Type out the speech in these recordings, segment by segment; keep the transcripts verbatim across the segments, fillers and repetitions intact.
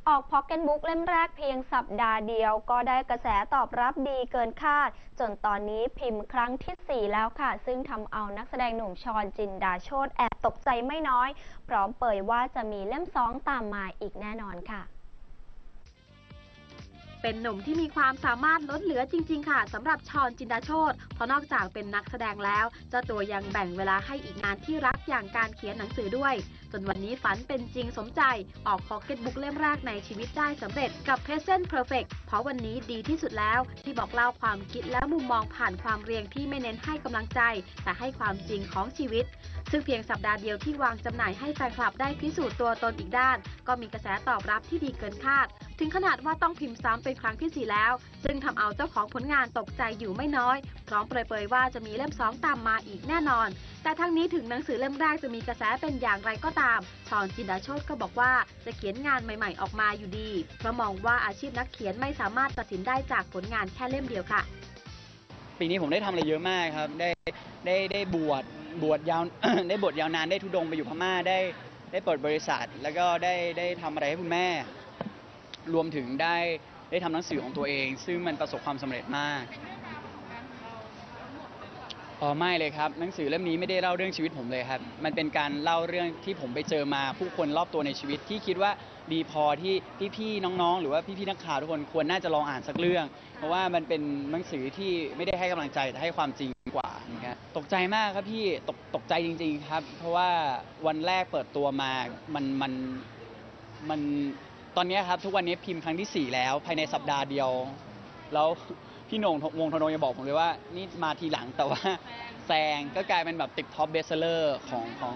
ออกพ็อกเก็ตบุ๊กเล่มแรกเพียงสัปดาห์เดียวก็ได้กระแสตอบรับดีเกินคาดจนตอนนี้พิมพ์ครั้งที่สี่แล้วค่ะซึ่งทำเอานักแสดงหนุ่มชอนจินดาโชติแอบตกใจไม่น้อยพร้อมเผยว่าจะมีเล่มสองตามมาอีกแน่นอนค่ะเป็นหนุ่มที่มีความสามารถล้นเหลือจริงๆค่ะสำหรับชอนจินดาโชติเพราะนอกจากเป็นนักแสดงแล้วเจ้าตัวยังแบ่งเวลาให้อีกงานที่รักอย่างการเขียนหนังสือด้วยจนวันนี้ฝันเป็นจริงสมใจออกพ็อกเก็ตบุ๊กเล่มแรกในชีวิตได้สำเร็จกับ Present Perfect เพราะวันนี้ดีที่สุดแล้วที่บอกเล่าความคิดและมุมมองผ่านความเรียงที่ไม่เน้นให้กำลังใจแต่ให้ความจริงของชีวิตซึ่งเพียงสัปดาห์เดียวที่วางจำหน่ายให้แฟนคลับได้พิสูจน์ตัวตนอีกด้านก็มีกระแสตอบรับที่ดีเกินคาดถึงขนาดว่าต้องพิมพ์ซ้ำเป็นครั้งที่สี่แล้วซึ่งทำเอาเจ้าของผลงานตกใจอยู่ไม่น้อยพร้อมเปรยๆว่าจะมีเล่มสองตามมาอีกแน่นอนแต่ทั้งนี้ถึงหนังสือเล่มแรกจะมีกระแสเป็นอย่างไรก็ตามชอนจินดาโชติก็บอกว่าจะเขียนงานใหม่ๆออกมาอยู่ดีเพราะมองว่าอาชีพนักเขียนไม่สามารถตัดสินได้จากผลงานแค่เล่มเดียวค่ะปีนี้ผมได้ทำอะไรเยอะมากครับได้ได้ได้บวชบวชยาว ได้บวชยาวนานได้ทุดงไปอยู่พม่าได้ได้เปิดบริษัทแล้วก็ได้ได้ทำอะไรให้คุณแม่รวมถึงได้ได้ทำหนังสือของตัวเองซึ่งมันประสบความสำเร็จมากอ๋อไม่เลยครับหนังสือเล่มนี้ไม่ได้เล่าเรื่องชีวิตผมเลยครับมันเป็นการเล่าเรื่องที่ผมไปเจอมาผู้คนรอบตัวในชีวิตที่คิดว่าดีพอที่พี่ๆน้องๆหรือว่าพี่ๆนักข่าวทุกคนควรน่าจะลองอ่านสักเรื่องเพราะว่ามันเป็นหนังสือที่ไม่ได้ให้กำลังใจแต่ให้ความจริงกว่านะครับตกใจมากครับพี่ตกตกใจจริงๆครับเพราะว่าวันแรกเปิดตัวมามันมันมันตอนนี้ครับทุกวันนี้พิมพ์ครั้งที่สี่แล้วภายในสัปดาห์เดียวแล้วพี่โหน่งวงธนงยังบอกผมเลยว่านี่มาทีหลังแต่ว่าแซงก็กลายเป็นแบบติดท็อปเบสเซอร์ของของ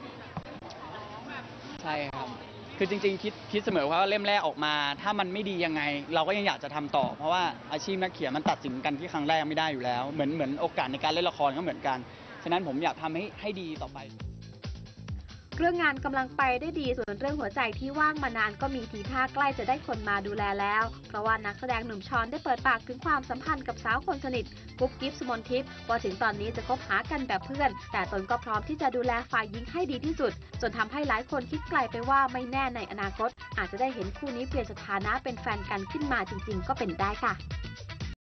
ใช่ครับคือจริงๆคิดคิดเสมอว่าเล่มแรกออกมาถ้ามันไม่ดียังไงเราก็ยังอยากจะทำต่อเพราะว่าอาชีพนักเขียนมันตัดสินกันที่ครั้งแรกไม่ได้อยู่แล้วเหมือนเหมือนโอกาสในการเล่นละครก็เหมือนกันฉะนั้นผมอยากทำให้ให้ดีต่อไปเรื่องงานกำลังไปได้ดีส่วนเรื่องหัวใจที่ว่างมานานก็มีทีท่าใกล้จะได้คนมาดูแลแล้วเพราะว่านักแสดงหนุ่มชอนได้เปิดปากถึงความสัมพันธ์กับสาวคนสนิทกุ๊บกิ๊บสุมนทิพย์ว่าถึงตอนนี้จะคบหากันแบบเพื่อนแต่ตนก็พร้อมที่จะดูแลฝ่ายหญิงให้ดีที่สุดจนทำให้หลายคนคิดไกลไปว่าไม่แน่ในอนาคตอาจจะได้เห็นคู่นี้เปลี่ยนสถานะเป็นแฟนกันขึ้นมาจริงๆก็เป็นได้ค่ะ